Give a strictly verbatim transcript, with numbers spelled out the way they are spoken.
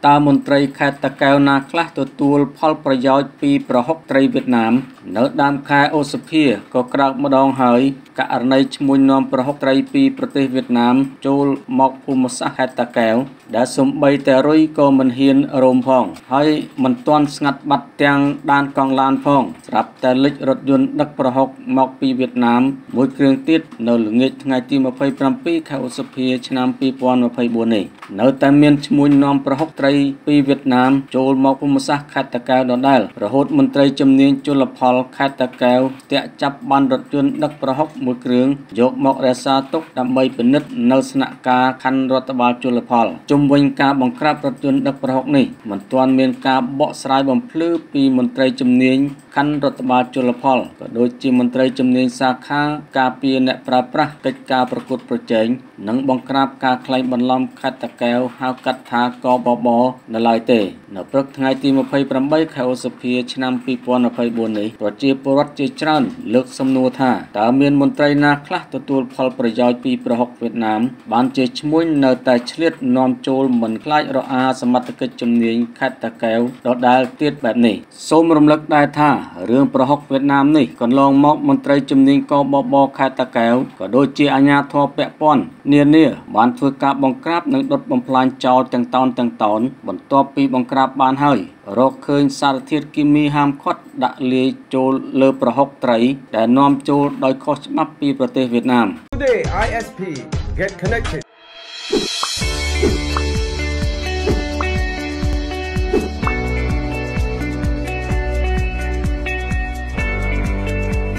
ตามนตรีខេត្តតាកែវណាខ្លះទទួលផលប្រយោជន៍ពីប្រហុកត្រីវៀតណាមនៅដើមខែឧសភាក៏ក្រោកម្ដងហើយករណីឈ្មួញនាំប្រហុកត្រីពីប្រទេសវៀតណាមចូលមកភូមិសាស្ត្រខេត្តតាកែវដែលសំបីតែរុយក៏មិនហ៊ានរោមផងហើយមិនទាន់ស្ងាត់បាត់ទាំងដានកង់ឡានផងស្រាប់តែលិចរថយន្តដឹកប្រហុកមកពីវៀតណាមមួយគ្រឿងទៀតនៅល្ងាចថ្ងៃទីម្ភៃប្រាំពីរខែឧសភាឆ្នាំពីរពាន់ម្ភៃបួននេះនៅតែមានឈ្មួញនាំប្រហុកត្រីពីវៀតណាមចូលមកភូមិសាស្ត្រខេត្តតាកែវដដែលរហូតមន្ត្រីជំនាញជលផលខេត្តតាកែវតាក់ចាប់បានរថយន្តដឹកប្រហុកមួយគ្រឿងយកមករក្សាទុកដើម្បីពិនិត្យនៅស្នាក់ការខណ្ឌរដ្ឋបាលជលផលជុំវិញការបង្ក្រាបរថយន្តដឹកប្រហុកនេះមិនទាន់មានការបកស្រាយបំភ្លឺពីមន្ត្រីជំនាញខណ្ឌរដ្ឋបាលជលផលក៏ដូចជាមន្ត្រីជំនាញសាខាការពារអ្នកប្រើប្រាស់កិច្ចការប្រកួតប្រជែងនិងបង្ក្រាបការក្លែងបន្លំខេត្តតាកែវហៅកាត់ថាកបបនៅឡើយទេនៅព្រឹកថ្ងៃទីម្ភៃប្រាំបីខែឧសភាឆ្នាំពីរពាន់ម្ភៃបួននេះប្រជាពលរដ្ឋជាច្រើនលើកសំណួរថាតើមានមន្ត្រីណាខ្លះទទួលផលប្រយោជន៍ពីប្រហុកវៀតណាមបានជាឈ្មួញនៅតែឆ្លៀតនាំចូលមិនខ្លាចរអាសមត្ថកិច្ចជំនាញខេត្តតាកែវដដែលទៀតបែបនេះសូមរំលឹកដែរថារឿងប្រហុកវៀតណាមនេះកន្លងមកមន្ត្រីជំនាញកបបខេត្តតាកែវក៏ដូចជាអាជ្ញាធរពាក់ព័ន្ធនានាបានធ្វើការបង្ក្រាបនិងដុតបំផ្លាញចោលទាំងតោនទាំងតោនបន្ទាប់ពីបង្ក្រាបបានហើយរកឃើញសារធាតុគីមីហាមឃាត់ដាក់លាយចូលលើប្រហុកត្រីដែលនាំចូលដោយខុសច្បាប់ពីប្រទេសវៀតណាម Today I S P Get Connected